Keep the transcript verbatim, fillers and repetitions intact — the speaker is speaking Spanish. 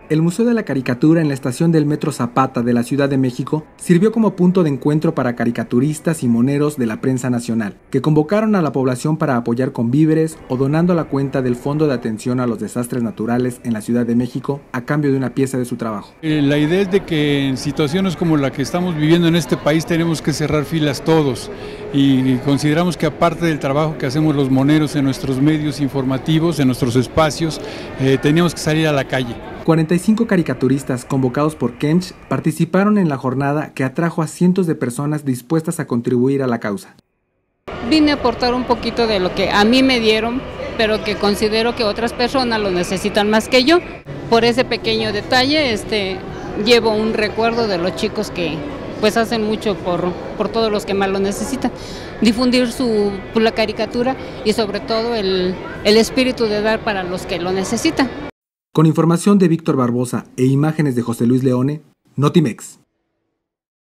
El Museo de la Caricatura en la estación del Metro Zapata de la Ciudad de México sirvió como punto de encuentro para caricaturistas y moneros de la prensa nacional, que convocaron a la población para apoyar con víveres o donando a la cuenta del Fondo de Atención a los Desastres Naturales en la Ciudad de México a cambio de una pieza de su trabajo. Eh, la idea es de que en situaciones como la que estamos viviendo en este país tenemos que cerrar filas todos, y consideramos que aparte del trabajo que hacemos los moneros en nuestros medios informativos, en nuestros espacios, eh, teníamos que salir a la calle. cuarenta y cinco caricaturistas convocados por Kench participaron en la jornada que atrajo a cientos de personas dispuestas a contribuir a la causa. Vine a aportar un poquito de lo que a mí me dieron, pero que considero que otras personas lo necesitan más que yo. Por ese pequeño detalle, este, llevo un recuerdo de los chicos que pues hacen mucho por, por todos los que más lo necesitan. Difundir su, la caricatura y sobre todo el, el espíritu de dar para los que lo necesitan. Con información de Víctor Barbosa e imágenes de José Luis Leone, Notimex.